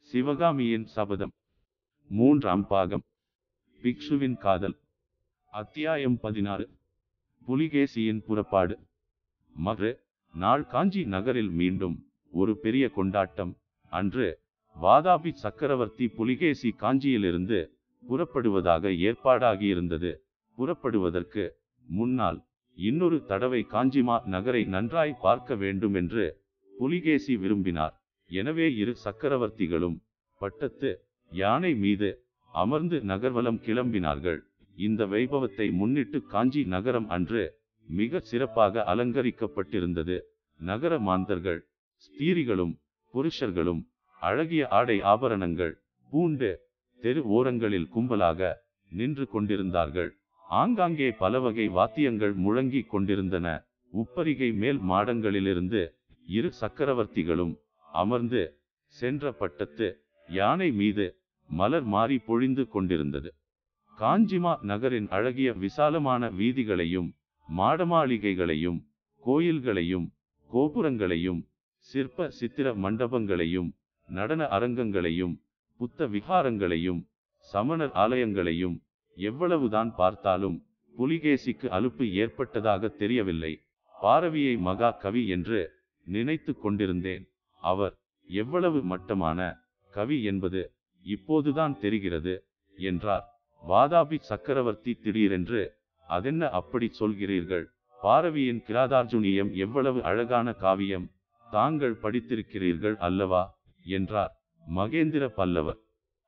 சிவகாமியின் சபதம். மூன்றாம் பாகம். பிக்ஷுவின் காதல். அத்தியாயம் 16. புலிகேசியின் புறப்பாடு. மறு நாள் காஞ்சி நகரில் மீண்டும் ஒரு பெரிய கொண்டாட்டம். அன்று வாதாபி சக்கரவர்த்தி புலிகேசி காஞ்சியிலிருந்து புறப்படுவதாக ஏற்பாடாகியிருந்தது. புறப்படுவதற்கு முன்னால் இன்னொரு தடவை காஞ்சிமா நகரை நன்றாய் பார்க்க வேண்டுமென்று புலிகேசி விரும்பினார். எனவே இரு சக்கரவர்த்திகளும் பட்டத்து யானை மீது அமர்ந்து நகர்வலம் கிளம்பினார்கள். இந்த வைபவத்தை முன்னிட்டு காஞ்சி நகரம் அன்று மிக சிறப்பாக அலங்கரிக்கப்பட்டிருந்தது. நகர மாந்தர்கள், ஸ்திரீகளும் புருஷர்களும் அழகிய ஆடை ஆபரணங்கள் பூண்டு தெரு ஓரங்களில் கும்பலாக நின்று கொண்டிருந்தார்கள். ஆங்காங்கே பலவகை வாத்தியங்கள் முழங்கிக் கொண்டிருந்தன. உப்பரிகை மேல் மாடங்களிலிருந்து இரு சக்கரவர்த்திகளும் அமர்ந்து சென்ற பட்டத்து யானை மீது மலர் மாறி பொழிந்து கொண்டிருந்தது. காஞ்சிமா நகரின் அழகிய விசாலமான வீதிகளையும் மாடமாளிகைகளையும் கோயில்களையும் கோபுரங்களையும் சிற்ப சித்திர மண்டபங்களையும் நடன அரங்கங்களையும் புத்த விகாரங்களையும் சமணர் ஆலயங்களையும் எவ்வளவுதான் பார்த்தாலும் புலிகேசிக்கு அலுப்பு ஏற்பட்டதாக தெரியவில்லை. பாரவியை மகா கவி என்று நினைத்து கொண்டிருந்தேன். அவர் எவ்வளவு மட்டமான கவி என்பது இப்போதுதான் தெரிகிறது என்றார். வாதாபி சக்கரவர்த்தி திடீரென்று, அதென்ன அப்படி சொல்கிறீர்கள்? பாரவியின் கிராதார்ஜுனியம் எவ்வளவு அழகான காவியம், தாங்கள் படித்திருக்கிறீர்கள் அல்லவா என்றார் மகேந்திர பல்லவர்.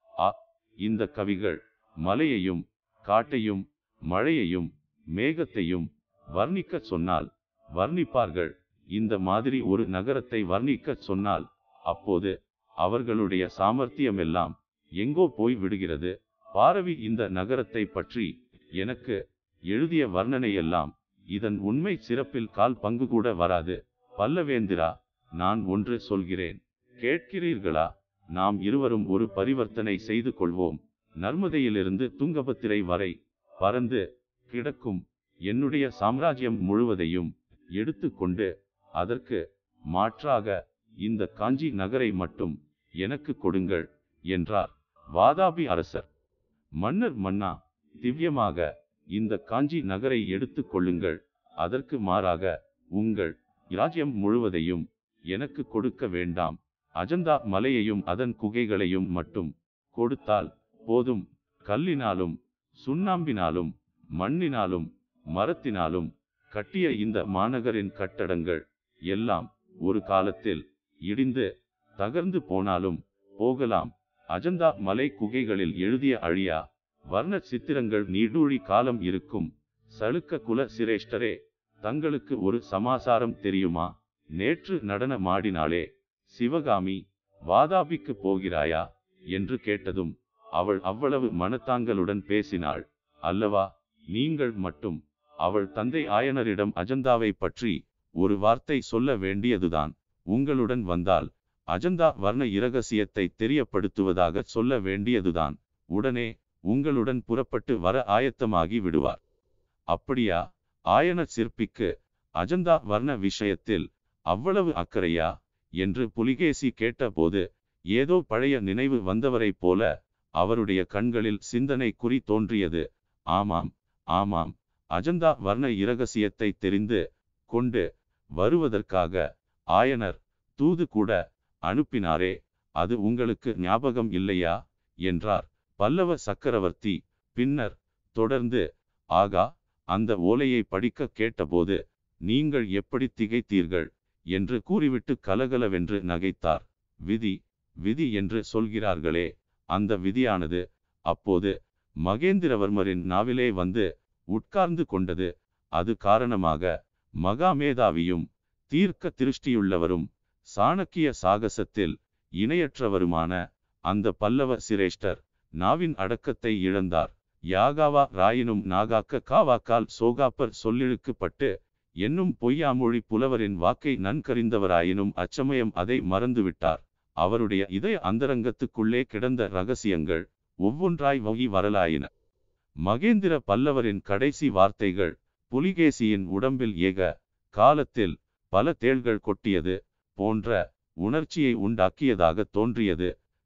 இந்த கவிகள் மலையையும் காட்டையும் மழையையும் மேகத்தையும் வர்ணிக்க சொன்னால் வர்ணிப்பார்கள். இந்த மாதிரி ஒரு நகரத்தை வர்ணிக்க சொன்னால் அப்போது அவர்களுடைய சாமர்த்தியமெல்லாம் எங்கோ போய் விடுகிறது. பாரவி இந்த நகரத்தை பற்றி எனக்கு எழுதிய வர்ணனையெல்லாம் இதன் உண்மை சிறப்பில் கால் பங்கு கூட வராது. பல்லவேந்திரா, நான் ஒன்று சொல்கிறேன், கேட்கிறீர்களா? நாம் இருவரும் ஒரு பரிவர்த்தனை செய்து கொள்வோம். நர்மதையிலிருந்து துங்கபத்திரை வரை பறந்து கிடக்கும் என்னுடைய சாம்ராஜ்யம் முழுவதையும் எடுத்து கொண்டு அதற்கு மாற்றாக இந்த காஞ்சி நகரை மட்டும் எனக்கு கொடுங்கள் என்றார் வாதாபி அரசர். மன்னர், மன்னா, திவ்யமாக இந்த காஞ்சி நகரை எடுத்து கொள்ளுங்கள். அதற்கு மாறாக உங்கள் இராஜ்யம் முழுவதையும் எனக்கு கொடுக்க வேண்டாம். அஜந்தா மலையையும் அதன் குகைகளையும் மட்டும் கொடுத்தால் போதும். கல்லினாலும் சுண்ணாம்பினாலும் மண்ணினாலும் மரத்தினாலும் கட்டிய இந்த மாநகரின் கட்டடங்கள் எல்லாம் ஒரு காலத்தில் இடிந்து தகர்ந்து போனாலும் போகலாம். அஜந்தா மலை குகைகளில் எழுதிய அழியா வர்ண சித்திரங்கள் நீடூழி காலம் இருக்கும். சளுக்க குல சிரேஷ்டரே, தங்களுக்கு ஒரு சமாசாரம் தெரியுமா? நேற்று நடன மாடினாளே சிவகாமி, வாதாபிக்கு போகிறாயா என்று கேட்டதும் அவள் அவ்வளவு மனத்தாங்களுடன் பேசினாள் அல்லவா? நீங்கள் மட்டும் அவள் தந்தை ஆயனரிடம் அஜந்தாவை பற்றி ஒரு வார்த்தை சொல்ல வேண்டியதுதான். உங்களுடன் வந்தால் அஜந்தா வர்ண இரகசியத்தை தெரியப்படுத்துவதாக சொல்ல வேண்டியதுதான். உடனே உங்களுடன் புறப்பட்டு வர ஆயத்தமாகி விடுவார். அப்படியா? ஆயன சிற்பிக்கு அஜந்தா வர்ண விஷயத்தில் அவ்வளவு அக்கறையா என்று புலிகேசி கேட்டபோது ஏதோ பழைய நினைவு வந்தவரைப் போல அவருடைய கண்களில் சிந்தனை குறி தோன்றியது. ஆமாம் ஆமாம், அஜந்தா வர்ண இரகசியத்தை தெரிந்து கொண்டு வருவதற்காக ஆயனர் தூது கூட அனுப்பினாரே, அது உங்களுக்கு ஞாபகம் இல்லையா என்றார் பல்லவ சக்கரவர்த்தி. பின்னர் தொடர்ந்து, ஆகா, அந்த ஓலையை படிக்க கேட்டபோது நீங்கள் எப்படி திகைத்தீர்கள் என்று கூறிவிட்டு கலகலவென்று நகைத்தார். விதி விதி என்று சொல்கிறார்களே, அந்த விதியானது அப்போது மகேந்திரவர்மரின் நாவிலே வந்து உட்கார்ந்து கொண்டது. அது காரணமாக மகாமேதாவியும் தீர்க்க திருஷ்டியுள்ளவரும் சாணக்கிய சாகசத்தில் இணையற்றவருமான அந்த பல்லவ சிரேஷ்டர் நாவின் அடக்கத்தை இழந்தார். யாகாவா ராயினும் நாகாக்க காவாக்கால் சோகாப்பர் சொல்லிழுக்கப்பட்டு என்னும் பொய்யாமொழி புலவரின் வாக்கை நன்கறிந்தவராயினும் அச்சமயம் அதை மறந்துவிட்டார். அவருடைய இதய அந்தரங்கத்துக்குள்ளே கிடந்த இரகசியங்கள் ஒவ்வொன்றாய் வகி வரலாயின. மகேந்திர பல்லவரின் கடைசி வார்த்தைகள் புலிகேசியின் உடம்பில் ஏக காலத்தில் பல தேள்கள் கொட்டியது போன்ற உணர்ச்சியை உண்டாக்கியதாக தோன்றியது.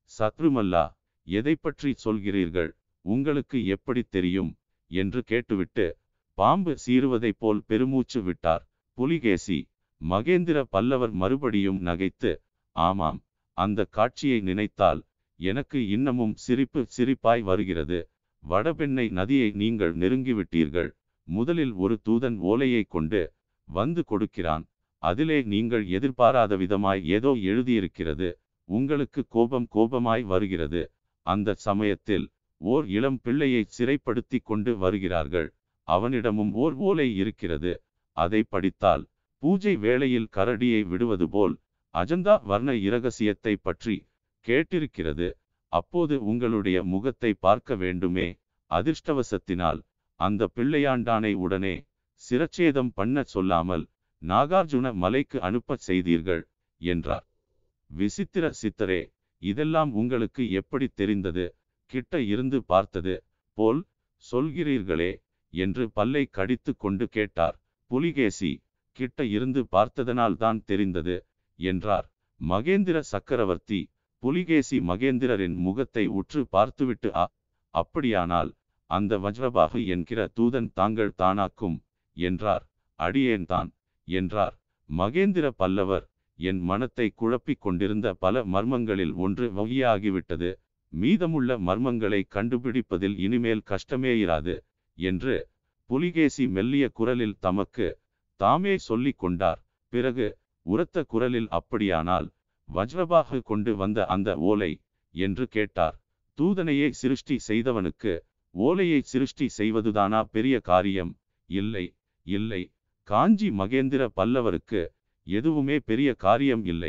சத்ருமல்லா, எதை பற்றி சொல்கிறீர்கள், உங்களுக்கு எப்படி தெரியும் என்று கேட்டுவிட்டு பாம்பு சீறுவதைப் போல் பெருமூச்சு விட்டார். புலிகேசி. மகேந்திர பல்லவர் மறுபடியும் நகைத்து, ஆமாம், அந்த காட்சியை நினைத்தால் எனக்கு இன்னமும் சிரிப்பாய் வருகிறது. வடபெண்ணை நதியை நீங்கள் நெருங்கிவிட்டீர்கள். முதலில் ஒரு தூதன் ஓலையை கொண்டு வந்து கொடுக்கிறான். அதிலே நீங்கள் எதிர்பாராத விதமாய் ஏதோ எழுதியிருக்கிறது. உங்களுக்கு கோபமாய் வருகிறது. அந்த சமயத்தில் ஓர் இளம் பிள்ளையை சிறைப்படுத்தி கொண்டு வருகிறார்கள். அவனிடமும் ஓர் ஓலை இருக்கிறது. அதை படித்தால் பூஜை வேளையில் கரடியை விடுவது போல் அஜந்தா வர்ண இரகசியத்தை பற்றி கேட்டிருக்கிறது. அப்போது உங்களுடைய முகத்தை பார்க்க வேண்டுமே. அதிர்ஷ்டவசத்தினால் அந்த பிள்ளையாண்டானை உடனே சிரச்சேதம் பண்ண சொல்லாமல் நாகார்ஜுன மலைக்கு அனுப்ப செய்தீர்கள் என்றார். விசித்திர சித்தரே, இதெல்லாம் உங்களுக்கு எப்படி தெரிந்தது? கிட்ட இருந்து பார்த்தது போல் சொல்கிறீர்களே என்று பல்லை கடித்து கொண்டு கேட்டார். புலிகேசி, கிட்ட இருந்து பார்த்ததனால் தான் தெரிந்தது என்றார். மகேந்திர சக்கரவர்த்தி. புலிகேசி மகேந்திரரின் முகத்தை உற்று பார்த்துவிட்டு, அப்படியானால் அந்த வஜ்ரபாகு என்கிற தூதன் தாங்கள் தானாக்கும் என்றார். அடியேன்தான் என்றார். மகேந்திர பல்லவர், என் மனத்தை குழப்பிக் கொண்டிருந்த பல மர்மங்களில் ஒன்று வகியாகிவிட்டது. மீதமுள்ள மர்மங்களை கண்டுபிடிப்பதில் இனிமேல் கஷ்டமேயிராது என்று புலிகேசி மெல்லிய குரலில் தமக்கு தாமே சொல்லிக் கொண்டார். பிறகு உரத்த குரலில், அப்படியானால் வஜ்ரபாகு கொண்டு வந்த அந்த ஓலை என்று கேட்டார். தூதனையை சிருஷ்டி செய்தவனுக்கு ஓலையை சிருஷ்டி செய்வதுதானா பெரிய காரியம்? இல்லை இல்லை, காஞ்சி மகேந்திர பல்லவருக்கு எதுவுமே பெரிய காரியம் இல்லை.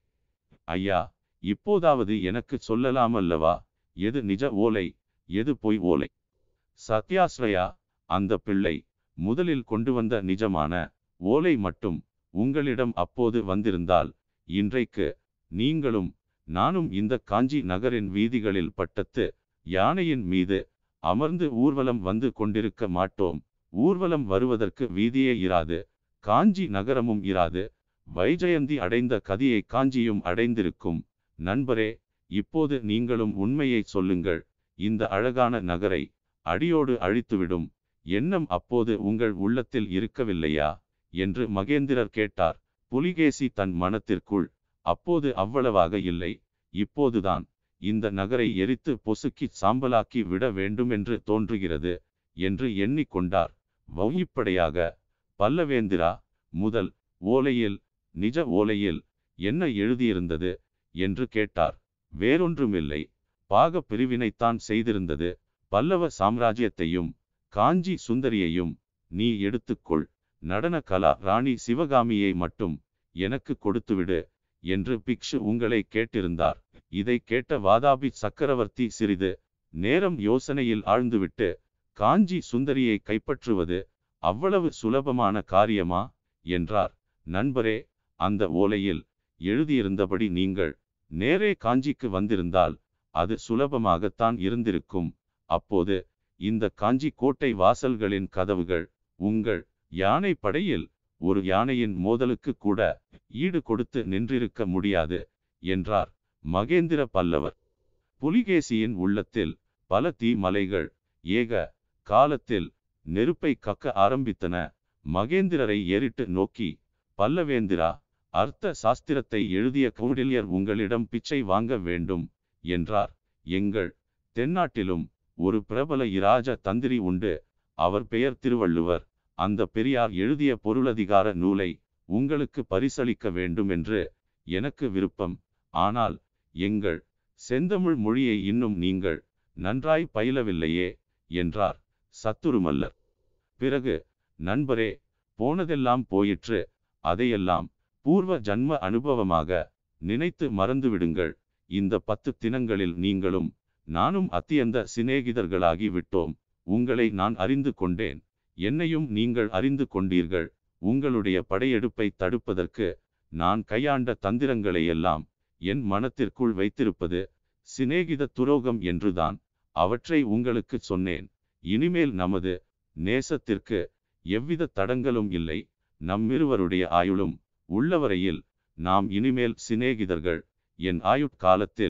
ஐயா, இப்போதாவது எனக்கு சொல்லலாமல்லவா, எது நிஜ ஓலை, எது பொய் ஓலை? சத்யாஸ்ரயா, அந்த பிள்ளை முதலில் கொண்டு வந்த நிஜமான ஓலை மட்டும் உங்களிடம் அப்போது வந்திருந்தால் இன்றைக்கு நீங்களும் நானும் இந்த காஞ்சி நகரின் வீதிகளில் பட்டத்து யானையின் மீது அமர்ந்து ஊர்வலம் வந்து கொண்டிருக்க மாட்டோம். ஊர்வலம் வருவதற்கு வீதியே இராது, காஞ்சி நகரமும் இராது. வைஜயந்தி அடைந்த கதியை காஞ்சியும் அடைந்திருக்கும். நண்பரே, இப்போது நீங்களும் உண்மையை சொல்லுங்கள். இந்த அழகான நகரை அடியோடு அழித்துவிடும் எண்ணம் அப்போது உங்கள் உள்ளத்தில் இருக்கவில்லையா என்று மகேந்திரர் கேட்டார். புலிகேசி தன் மனத்திற்குள், அப்போது அவ்வளவாக இல்லை, இப்போதுதான் இந்த நகரை எரித்து பொசுக்கி சாம்பலாக்கி விட வேண்டுமென்று தோன்றுகிறது என்று எண்ணிக்கொண்டார். வௌயிப்படையாக, பல்லவேந்திரா, முதல் ஓலையில், நிஜ ஓலையில் என்ன எழுதியிருந்தது என்று கேட்டார். வேறொன்றுமில்லை, பாக பிரிவினைத்தான் செய்திருந்தது. பல்லவ சாம்ராஜ்யத்தையும் காஞ்சி சுந்தரியையும் நீ எடுத்துக்கொள். நடன கலா ராணி சிவகாமியை மட்டும் எனக்கு கொடுத்துவிடு என்று பிக்ஷு உங்களை கேட்டிருந்தார். இதை கேட்ட வாதாபி சக்கரவர்த்தி சிறிது நேரம் யோசனையில் ஆழ்ந்துவிட்டு, காஞ்சி சுந்தரியை கைப்பற்றுவது அவ்வளவு சுலபமான காரியமா என்றார். நண்பரே, அந்த ஓலையில் எழுதியிருந்தபடி நீங்கள் நேரே காஞ்சிக்கு வந்திருந்தால் அது சுலபமாகத்தான் இருந்திருக்கும். அப்போது இந்த காஞ்சி கோட்டை வாசல்களின் கதவுகள் உங்கள் யானை படையில் ஒரு யானையின் மோதலுக்கு கூட ஈடு கொடுத்து நின்றிருக்க முடியாது என்றார் மகேந்திர பல்லவர். புலிகேசியின் உள்ளத்தில் பல தீமலைகள் ஏக காலத்தில் நெருப்பை கக்க ஆரம்பித்தன. மகேந்திரரை ஏறிட்டு நோக்கி, பல்லவேந்திரா, அர்த்த சாஸ்திரத்தை எழுதிய கௌடில்யர் உங்களிடம் பிச்சை வாங்க வேண்டும் என்றார். எங்கள் தென்னாட்டிலும் ஒரு பிரபல இராஜ தந்திரி உண்டு. அவர் பெயர் திருவள்ளுவர். அந்த பெரியார் எழுதிய பொருளதிகார நூலை உங்களுக்கு பரிசளிக்க வேண்டும் என்று எனக்கு விருப்பம். ஆனால் எங்கள் செந்தமிழ் மொழியை இன்னும் நீங்கள் நன்றாய் பயிலவில்லையே என்றார் சத்துருமல்லர். பிறகு, நண்பரே, போனதெல்லாம் போயிற்று. அதையெல்லாம் பூர்வ ஜன்ம அனுபவமாக நினைத்து மறந்துவிடுங்கள். இந்த 10 தினங்களில் நீங்களும் நானும் அத்தியந்த சிநேகிதர்களாகி விட்டோம். உங்களை நான் அறிந்து கொண்டேன், என்னையும் நீங்கள் அறிந்து கொண்டீர்கள். உங்களுடைய படையெடுப்பை தடுப்பதற்கு நான் கையாண்ட தந்திரங்களை எல்லாம் என் மனத்திற்குள் வைத்திருப்பது சிநேகித துரோகம் என்றுதான் அவற்றை உங்களுக்கு சொன்னேன். இனிமேல் நமது நேசத்திற்கு எவ்வித தடங்களும் இல்லை. நம்மிருவருடைய ஆயுளும் உள்ளவரையில் நாம் இனிமேல் சிநேகிதர்கள். என் ஆயுட்காலத்தில்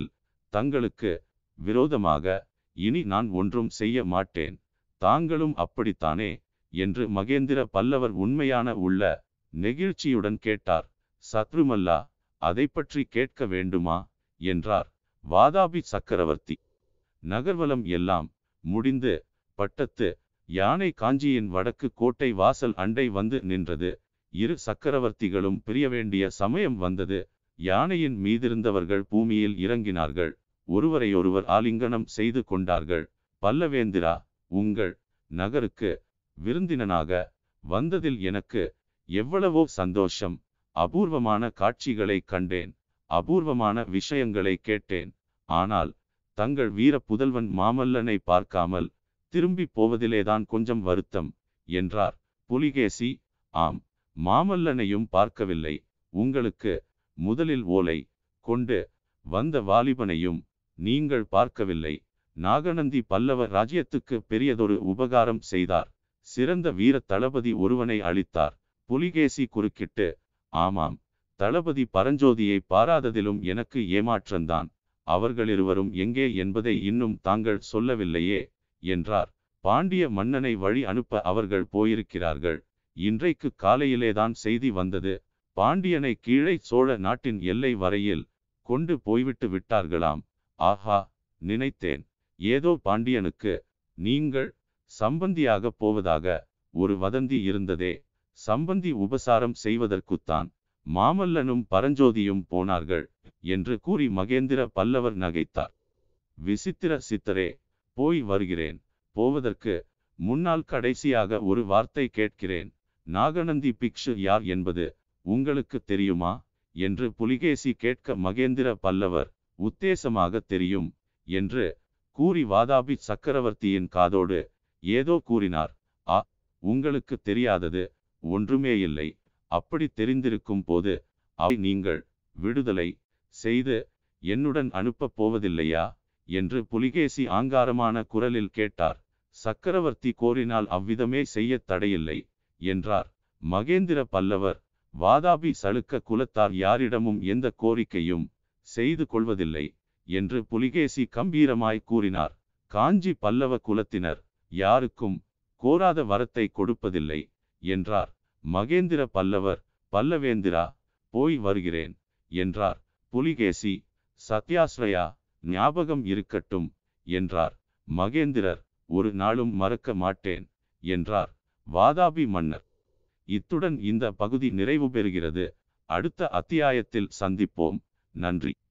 தங்களுக்கு விரோதமாக இனி நான் ஒன்றும் செய்ய மாட்டேன். தாங்களும் அப்படித்தானே என்று மகேந்திர பல்லவர் உண்மையான உள்ள நெகிழ்ச்சியுடன் கேட்டார். சத்ருமல்லா, அதை பற்றி கேட்க வேண்டுமா என்றார் வாதாபி சக்கரவர்த்தி. நகர்வலம் எல்லாம் முடிந்து பட்டத்து யானை காஞ்சியின் வடக்கு கோட்டை வாசல் அண்டை வந்து நின்றது. இரு சக்கரவர்த்திகளும் பிரிய வேண்டிய சமயம் வந்தது. யானையின் மீதிருந்தவர்கள் பூமியில் இறங்கினார்கள். ஒருவரையொருவர் ஆலிங்கனம் செய்து கொண்டார்கள். பல்லவேந்திரா, உங்கள் நகருக்கு விருந்தினனாக வந்ததில் எனக்கு எவ்வளவோ சந்தோஷம். அபூர்வமான காட்சிகளை கண்டேன், அபூர்வமான விஷயங்களை கேட்டேன். ஆனால் தங்கள் வீர புதல்வன் மாமல்லனை பார்க்காமல் திரும்பி போவதிலேதான் கொஞ்சம் வருத்தம் என்றார் புலிகேசி. ஆம், மாமல்லனையும் பார்க்கவில்லை. உங்களுக்கு முதலில் ஓலை கொண்டு வந்த வாலிபனையும் நீங்கள் பார்க்கவில்லை. நாகநந்தி பல்லவ ராஜ்யத்துக்கு பெரியதொரு உபகாரம் செய்தார். சிறந்த வீர தளபதி ஒருவனை அளித்தார். புலிகேசி குறுக்கிட்டு, ஆமாம், தளபதி பரஞ்சோதியை பாராததிலும் எனக்கு ஏமாற்றந்தான். அவர்களிருவரும் எங்கே என்பதை இன்னும் தாங்கள் சொல்லவில்லையே என்றார். பாண்டிய மன்னனை வழி அனுப்ப அவர்கள் போயிருக்கிறார்கள். இன்றைக்கு காலையிலேதான் செய்தி வந்தது. பாண்டியனை கீழே சோழ நாட்டின் எல்லை வரையில் கொண்டு போய்விட்டு விட்டார்களாம். ஆஹா, நினைத்தேன் ஏதோ பாண்டியனுக்கு நீங்கள் சம்பந்தியாக போவதாக ஒரு வதந்தி இருந்ததே. சம்பந்தி உபசாரம் செய்வதற்குத்தான் மாமல்லனும் பரஞ்சோதியும் போனார்கள் என்று கூறி மகேந்திர பல்லவர் நகைத்தார். விசித்திர சித்தரே, போய் வருகிறேன். போவதற்கு முன்னால் கடைசியாக ஒரு வார்த்தை கேட்கிறேன். நாகநந்தி பிக்ஷு யார் என்பது உங்களுக்கு தெரியுமா என்று புலிகேசி கேட்க மகேந்திர பல்லவர் உத்தேசமாக தெரியும் என்று கூறி வாதாபி சக்கரவர்த்தியின் காதோடு ஏதோ கூறினார். ஆ, உங்களுக்கு தெரியாதது ஒன்றுமே இல்லை. அப்படி தெரிந்திருக்கும் போது அவை நீங்கள் விடுதலை செய்து என்னுடன் அனுப்பப் போவதில்லையா என்று புலிகேசி ஆங்காரமான குரலில் கேட்டார். சக்கரவர்த்தி கோரினால் அவ்விதமே செய்ய தடையில்லை என்றார் மகேந்திர பல்லவர். வாதாபி சளுக்க குலத்தார் யாரிடமும் எந்த கோரிக்கையும் செய்து கொள்வதில்லை என்று புலிகேசி கம்பீரமாய் கூறினார். காஞ்சி பல்லவ குலத்தினர் யாருக்கும் கோராத வரத்தை கொடுப்பதில்லை என்றார் மகேந்திர பல்லவர். பல்லவேந்திரா, போய் வருகிறேன் என்றார் புலிகேசி. சத்யாஸ்ரயா, ஞாபகம் இருக்கட்டும் என்றார் மகேந்திரர். ஒரு நாளும் மறக்க மாட்டேன் என்றார் வாதாபி மன்னர். இத்துடன் இந்த பகுதி நிறைவு பெறுகிறது. அடுத்த அத்தியாயத்தில் சந்திப்போம். நன்றி.